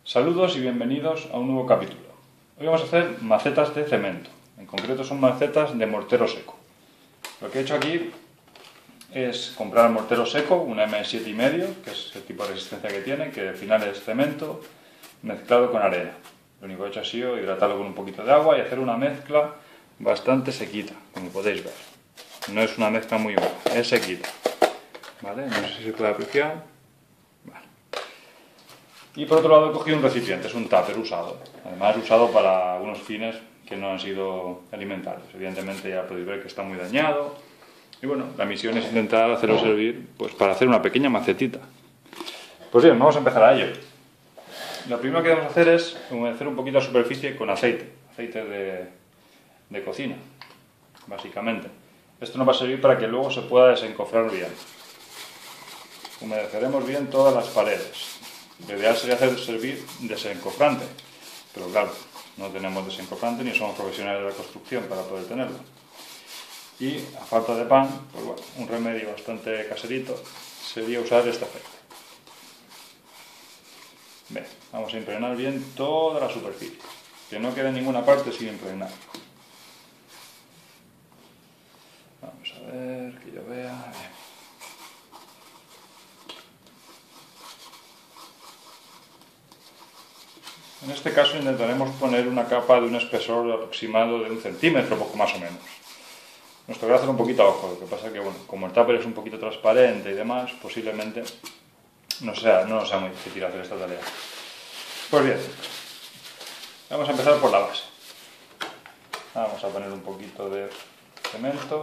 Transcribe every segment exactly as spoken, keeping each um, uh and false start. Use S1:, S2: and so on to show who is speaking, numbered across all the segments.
S1: Saludos y bienvenidos a un nuevo capítulo. Hoy vamos a hacer macetas de cemento. En concreto son macetas de mortero seco. Lo que he hecho aquí es comprar el mortero seco, una eme siete coma cinco, que es el tipo de resistencia que tiene, que al final es cemento mezclado con arena. Lo único que he hecho ha sido hidratarlo con un poquito de agua y hacer una mezcla bastante sequita, como podéis ver. No es una mezcla muy húmeda, es sequita. ¿Vale? No sé si se puede apreciar. Vale. Y por otro lado he cogido un recipiente, es un tupper usado. Además usado para algunos fines que no han sido alimentarios. Evidentemente ya podéis ver que está muy dañado. Y bueno, la misión es intentar hacerlo servir pues, para hacer una pequeña macetita. Pues bien, vamos a empezar a ello. Lo primero que debemos hacer es humedecer un poquito la superficie con aceite, aceite de, de cocina, básicamente. Esto nos va a servir para que luego se pueda desencofrar bien. Humedeceremos bien todas las paredes. Lo ideal sería hacer servir desencofrante, pero claro, no tenemos desencofrante ni somos profesionales de la construcción para poder tenerlo. Y a falta de pan, pues bueno, un remedio bastante caserito sería usar este aceite. Bien, vamos a impregnar bien toda la superficie, que no quede ninguna parte sin impregnar. Vamos a ver, que yo vea. Bien. En este caso intentaremos poner una capa de un espesor aproximado de un centímetro, poco más o menos. Nos tocará hacer un poquito a ojo, lo que pasa es que, bueno, como el tupper es un poquito transparente y demás, posiblemente no sea, no sea muy difícil hacer esta tarea. Pues bien, vamos a empezar por la base. Vamos a poner un poquito de cemento.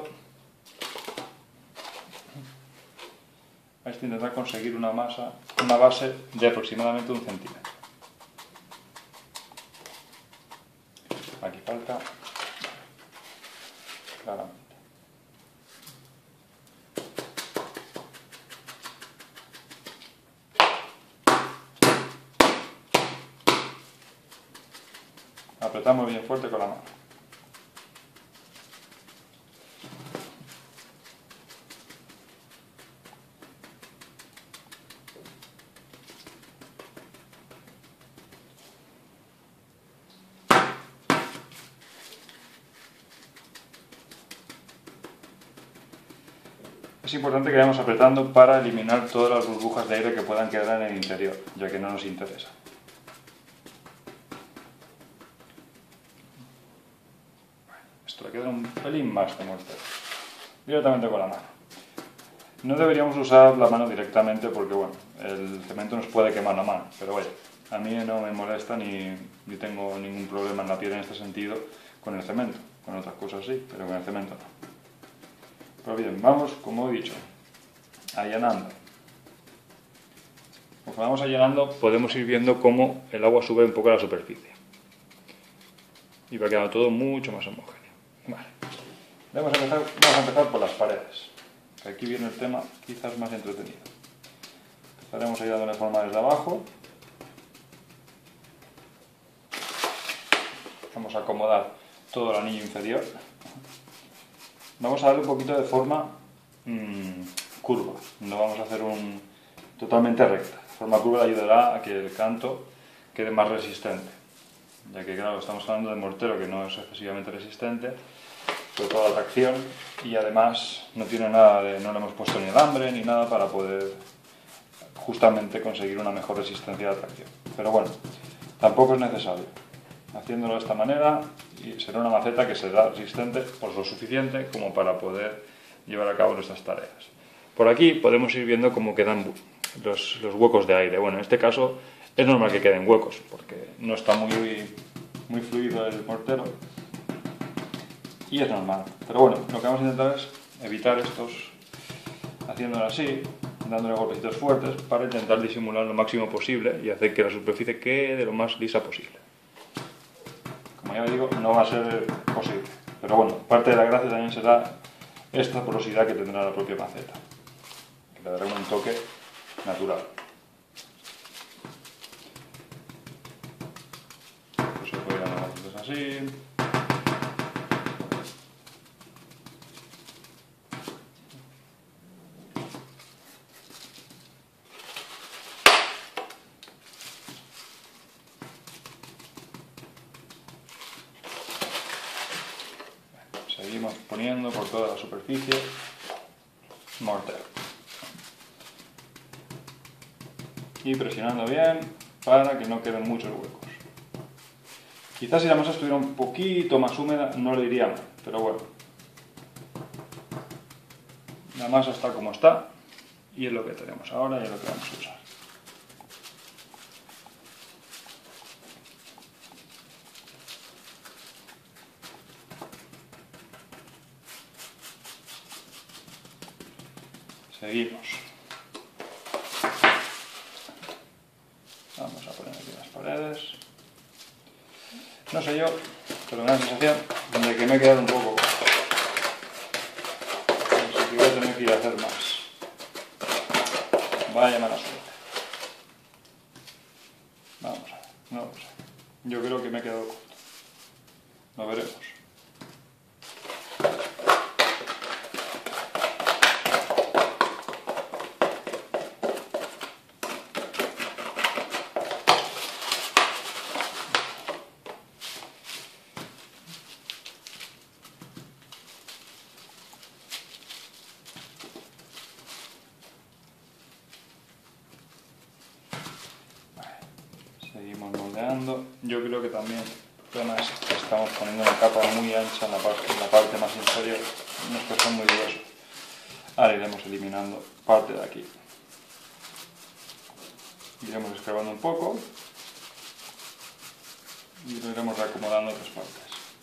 S1: Vais a intentar conseguir una masa, una base de aproximadamente un centímetro. Aquí falta claramente. Apretamos bien fuerte con la mano. Es importante que vayamos apretando para eliminar todas las burbujas de aire que puedan quedar en el interior, ya que no nos interesa. Esto le queda un pelín más de mortero. Directamente con la mano. No deberíamos usar la mano directamente porque, bueno, el cemento nos puede quemar la mano, pero oye, a mí no me molesta ni, ni tengo ningún problema en la piel en este sentido con el cemento. Con otras cosas sí, pero con el cemento no. Pero bien, vamos, como he dicho, allanando. Conforme vamos allanando, podemos ir viendo cómo el agua sube un poco a la superficie. Y va quedando todo mucho más homogéneo. Vale. Vamos a empezar, vamos a empezar por las paredes. Que aquí viene el tema quizás más entretenido. Empezaremos ahí dándole forma desde abajo. Vamos a acomodar todo el anillo inferior. Vamos a darle un poquito de forma mmm, curva, no vamos a hacer un totalmente recta. La forma curva le ayudará a que el canto quede más resistente, ya que claro, estamos hablando de mortero que no es excesivamente resistente, sobre todo a la tracción, y además no tiene nada de, no le hemos puesto ni alambre ni nada para poder justamente conseguir una mejor resistencia a la tracción. Pero bueno, tampoco es necesario. Haciéndolo de esta manera y será una maceta que será resistente por lo suficiente como para poder llevar a cabo nuestras tareas. Por aquí podemos ir viendo cómo quedan los, los huecos de aire. Bueno, en este caso es normal que queden huecos porque no está muy, muy fluido el mortero y es normal. Pero bueno, lo que vamos a intentar es evitar estos haciéndolo así, dándole golpecitos fuertes para intentar disimular lo máximo posible y hacer que la superficie quede lo más lisa posible. Como ya digo, no va a ser posible, pero bueno, parte de la gracia también será esta porosidad que tendrá la propia maceta, que le dará un toque natural. Pues se puede ir dando macetas así. seguimos poniendo por toda la superficie mortero. Y presionando bien para que no queden muchos huecos. Quizás si la masa estuviera un poquito más húmeda no le iría mal, pero bueno. La masa está como está y es lo que tenemos ahora y es lo que vamos a usar. Seguimos. Vamos a poner aquí las paredes. No sé yo, pero me da la sensación de que me he quedado un poco. Así que voy a tener que ir a hacer más. Vaya mala suerte. Vamos a ver, no lo sé. Yo creo que me he quedado corto. Lo veremos. Seguimos moldeando. Yo creo que también el problema es que estamos poniendo una capa muy ancha en la parte, en la parte más inferior. Estos son muy gruesos. Ahora iremos eliminando parte de aquí. Iremos escarbando un poco y lo iremos reacomodando otras partes.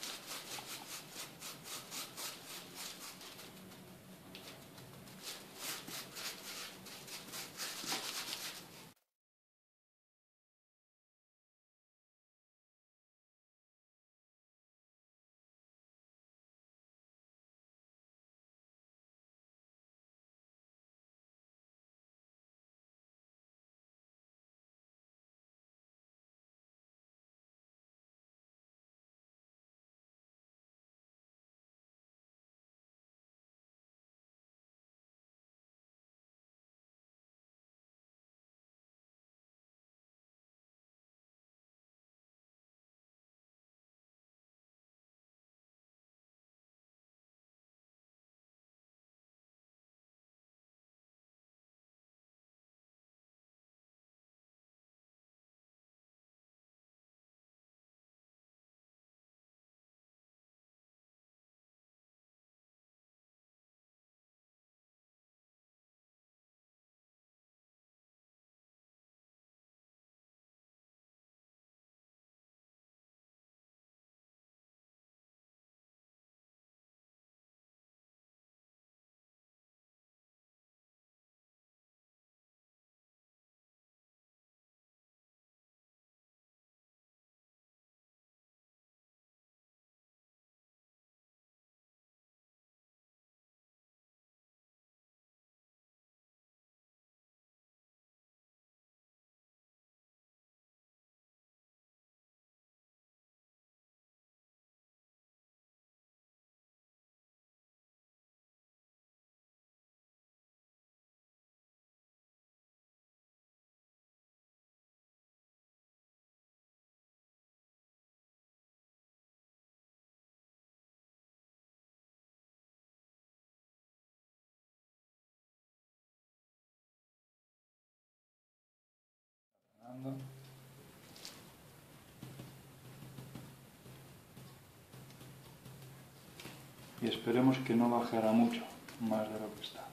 S1: Y esperemos que no bajará mucho más de lo que está.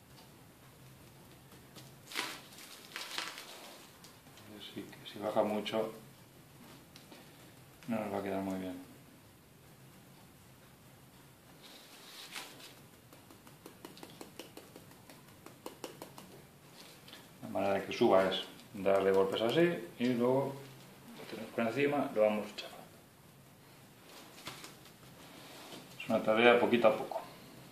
S1: Así que si baja mucho no nos va a quedar muy bien. La manera de que suba es darle golpes así y luego lo tenemos por encima, lo vamos chafando. Es una tarea poquito a poco.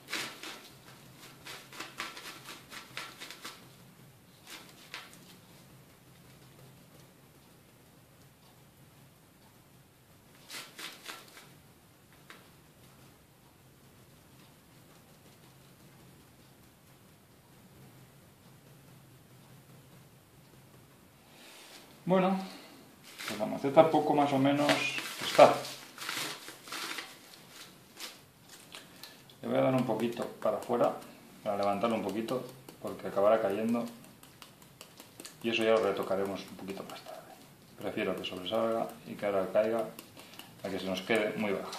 S1: Bueno, pues la maceta poco más o menos está. poquito para afuera, para levantarlo un poquito, porque acabará cayendo. Y eso ya lo retocaremos un poquito más tarde. Prefiero que sobresalga y que ahora caiga a que se nos quede muy baja.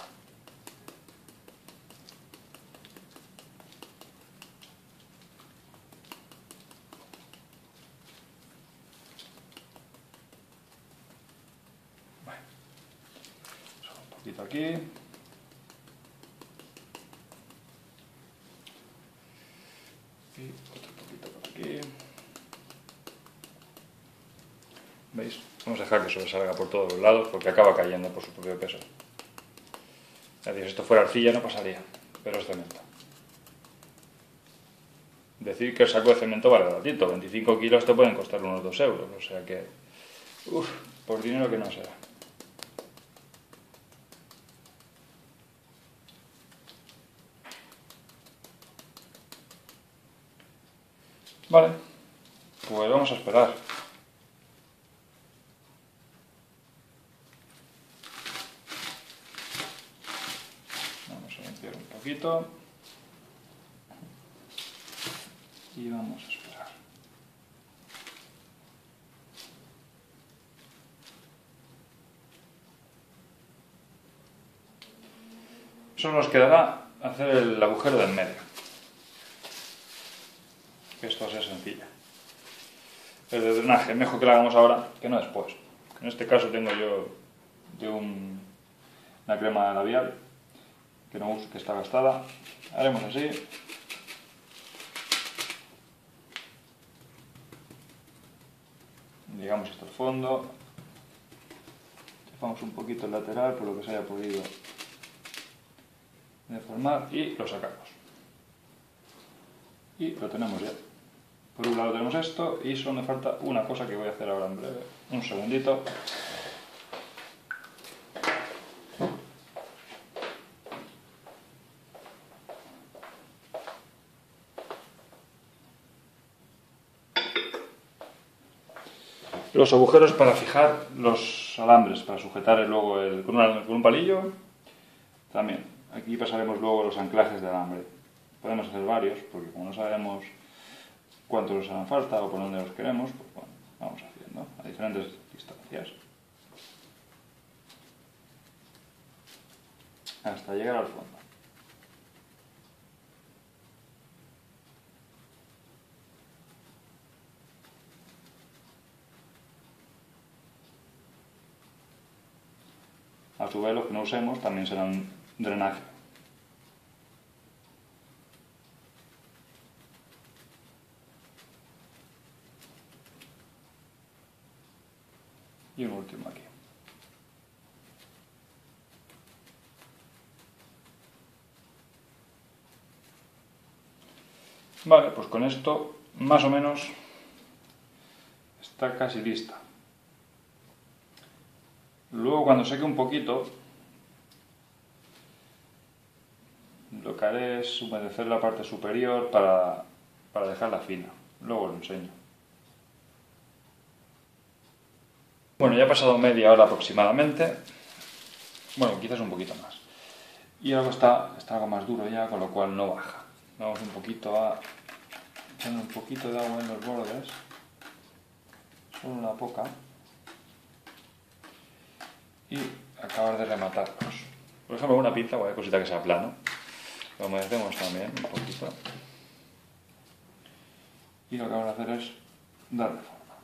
S1: Bueno, solo un poquito aquí. Y otro poquito por aquí. ¿Veis? Vamos a dejar que sobresalga por todos los lados porque acaba cayendo por su propio peso. Es decir, si esto fuera arcilla no pasaría, pero es cemento. Decir que el saco de cemento vale baratito, veinticinco kilos te pueden costar unos dos euros, o sea que, uff, por dinero que no será. Vale, pues vamos a esperar. Vamos a limpiar un poquito. Y vamos a esperar. Solo nos quedará hacer el agujero del medio. Que esto sea sencillo. El de drenaje es mejor que lo hagamos ahora que no después. En este caso tengo yo de un, una crema labial que no uso, que está gastada. Haremos así. Llegamos hasta el fondo. Chafamos un poquito el lateral por lo que se haya podido deformar y lo sacamos. Y lo tenemos ya. Por un lado tenemos esto y solo me falta una cosa que voy a hacer ahora en breve. Un segundito. Los agujeros para fijar los alambres, para sujetar luego el, con, una, con un palillo. También, aquí pasaremos luego los anclajes de alambre. Podemos hacer varios, porque como no sabemos cuántos nos harán falta o por dónde los queremos, pues bueno, vamos haciendo a diferentes distancias. Hasta llegar al fondo. A su vez, los que no usemos también serán drenaje. Y un último aquí. Vale, pues con esto más o menos está casi lista. Luego cuando seque un poquito, lo que haré es humedecer la parte superior para, para dejarla fina. Luego lo enseño. Bueno, ya ha pasado media hora aproximadamente. Bueno, quizás un poquito más. Y algo está, está algo más duro ya, con lo cual no baja. Vamos un poquito a echar un poquito de agua en los bordes. Solo una poca. Y acabar de rematarlos. Por ejemplo, una pinza, cualquier cosita que sea plano. Lo humedecemos también un poquito. Y lo que vamos a hacer es darle forma.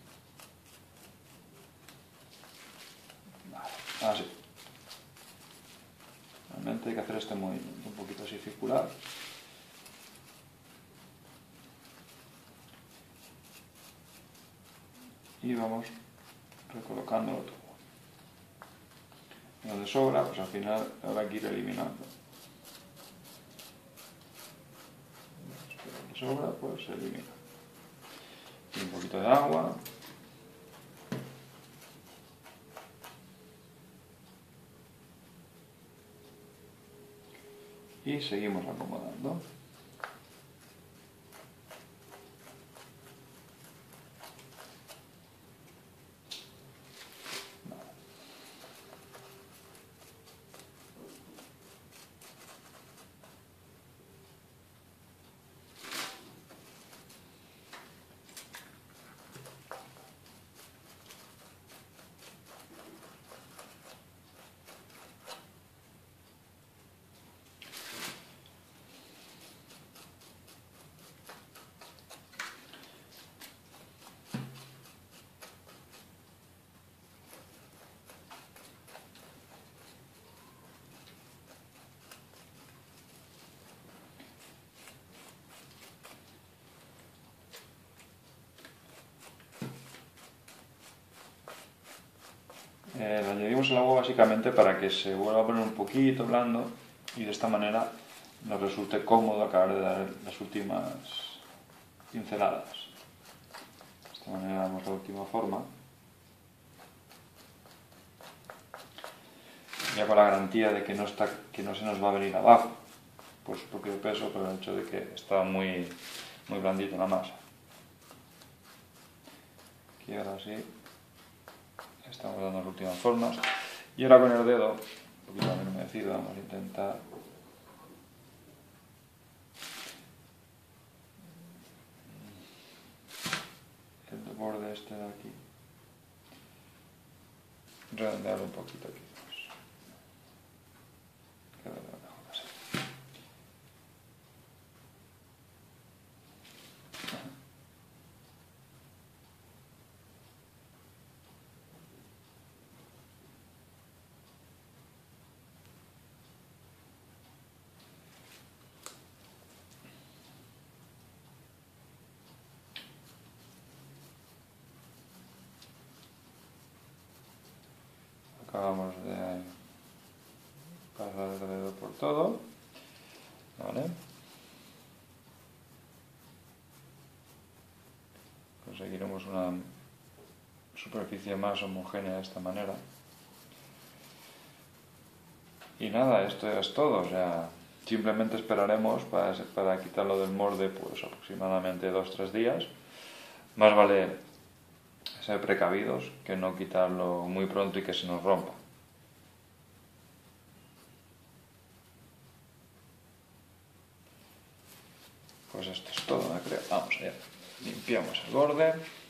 S1: Vale, así. Realmente hay que hacer este movimiento un poquito así circular. Y vamos recolocándolo todo. Donde sobra, pues al final habrá que ir eliminando. Donde sobra, pues se elimina. Y un poquito de agua. Y seguimos acomodando. Eh, le añadimos el agua básicamente para que se vuelva a poner un poquito blando y de esta manera nos resulte cómodo acabar de dar las últimas pinceladas. De esta manera damos la última forma. Ya con la garantía de que no, está, que no se nos va a venir abajo por su propio peso, por el hecho de que está muy, muy blandito la masa. Aquí ahora sí estamos dando las últimas formas. Y ahora con el dedo, un poquito menos humedecido, vamos a intentar el borde este de aquí, redondearlo un poquito aquí. Queda mejor así. Acabamos de pasar el dedo por todo, ¿vale? Conseguiremos una superficie más homogénea de esta manera. Y nada, esto es todo, o sea, simplemente esperaremos para, para quitarlo del molde pues aproximadamente dos tres días. Más vale ser precavidos que no quitarlo muy pronto y que se nos rompa. Pues esto es todo, me creo. Vamos allá. Limpiamos el borde.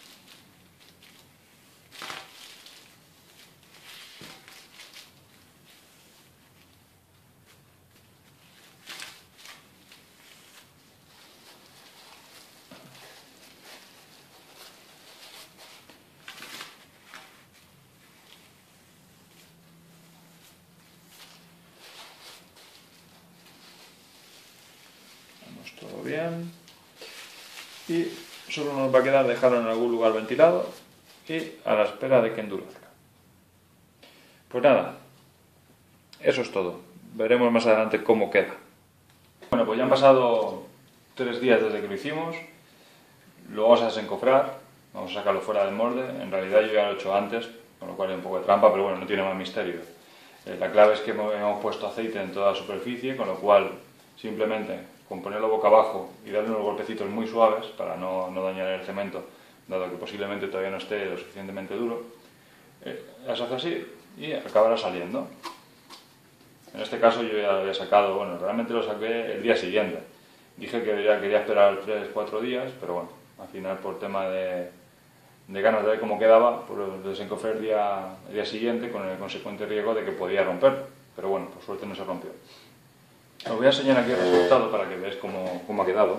S1: Todo bien, y solo nos va a quedar dejarlo en algún lugar ventilado y a la espera de que endurezca. Pues nada, eso es todo. Veremos más adelante cómo queda. Bueno, pues ya han pasado tres días desde que lo hicimos. Lo vamos a desencofrar, vamos a sacarlo fuera del molde. En realidad yo ya lo he hecho antes, con lo cual hay un poco de trampa, pero bueno, no tiene más misterio. Eh, la clave es que hemos puesto aceite en toda la superficie, con lo cual simplemente con ponerlo boca abajo y darle unos golpecitos muy suaves para no, no dañar el cemento, dado que posiblemente todavía no esté lo suficientemente duro, eh, las hace así y acabará saliendo. En este caso yo ya lo había sacado, bueno, realmente lo saqué el día siguiente. Dije que ya quería esperar tres cuatro días, pero bueno, al final por tema de, de ganas de ver cómo quedaba, pues lo desencofré el día, el día siguiente con el consecuente riesgo de que podía romper, pero bueno, por suerte no se rompió. Os voy a enseñar aquí el resultado para que veáis cómo, cómo ha quedado.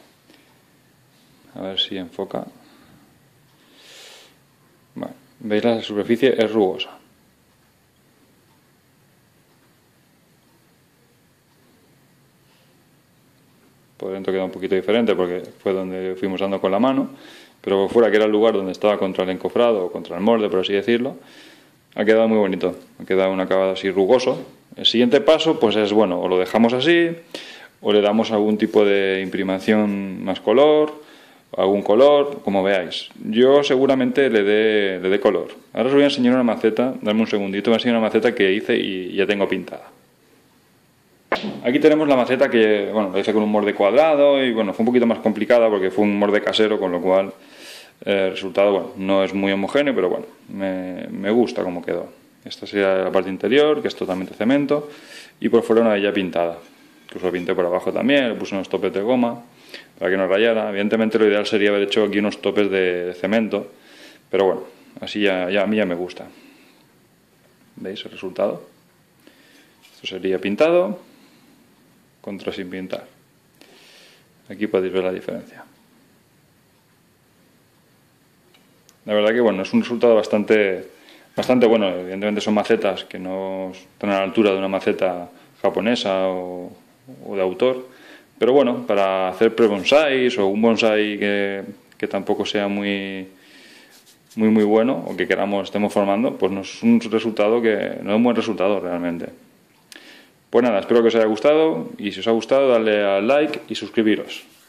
S1: A ver si enfoca. Bueno, veis, la superficie es rugosa. Por dentro queda un poquito diferente porque fue donde fuimos dando con la mano, pero por fuera, que era el lugar donde estaba contra el encofrado o contra el molde, por así decirlo, ha quedado muy bonito. Ha quedado un acabado así rugoso. El siguiente paso pues es, bueno, o lo dejamos así, o le damos algún tipo de imprimación más color, algún color, como veáis. Yo seguramente le dé, le dé color. Ahora os voy a enseñar una maceta, dame un segundito, me ha enseñado una maceta que hice y ya tengo pintada. Aquí tenemos la maceta que, bueno, la hice con un molde cuadrado y bueno, fue un poquito más complicada porque fue un molde casero, con lo cual eh, el resultado, bueno, no es muy homogéneo, pero bueno, me, me gusta cómo quedó. Esta sería la parte interior, que es totalmente cemento, y por fuera una de ella pintada. Incluso lo pinté por abajo también, le puse unos topes de goma para que no rayara. Evidentemente lo ideal sería haber hecho aquí unos topes de, de cemento, pero bueno, así ya, ya a mí ya me gusta. ¿Veis el resultado? Esto sería pintado contra sin pintar. Aquí podéis ver la diferencia. La verdad que bueno, es un resultado bastante... Bastante bueno. Evidentemente son macetas que no están a la altura de una maceta japonesa o, o de autor, pero bueno, para hacer pre-bonsais o un bonsai que, que tampoco sea muy, muy muy bueno o que queramos, estemos formando, pues no es un resultado que no es un buen resultado realmente. Pues nada, espero que os haya gustado y si os ha gustado, dadle al like y suscribiros.